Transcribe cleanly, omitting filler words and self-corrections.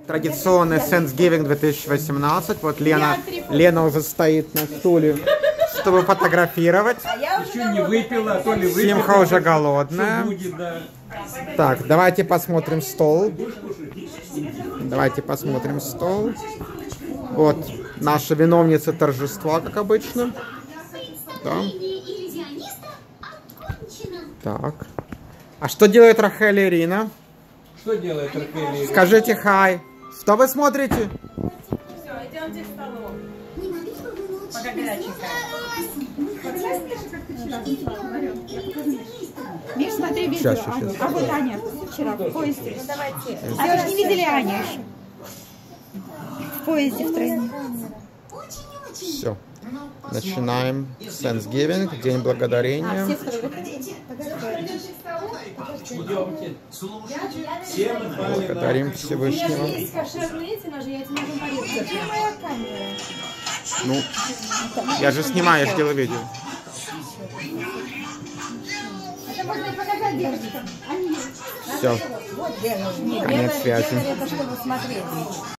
Традиционный Thanksgiving 2018. Вот Лена уже стоит на стуле, чтобы фотографировать. Еще не выпила, то ли выпила. Симха уже голодная. Так, давайте посмотрим стол. Давайте посмотрим стол. Вот наша виновница торжества, как обычно. Да. Так. А что делает Рахель и Ирина? Что делает Рахель и Ирина? Скажите хай. Что вы смотрите? Все, идемте к столу. Пока горяченькая. Миш, смотри видео. Сейчас. А вот Аня вчера в поезде. Ну давайте. А вы же не видели Аню еще? В поезде втройне. Все. Начинаем Thanksgiving, День Благодарения. Благодарим Всевышнего. Есть кошерные эти ножи, я тебе могу порезать. Где моя камера? Ну, я же снимаю, я же делаю видео. Это можно и показать девочкам. Все. Конец связи. Это чтобы смотреть.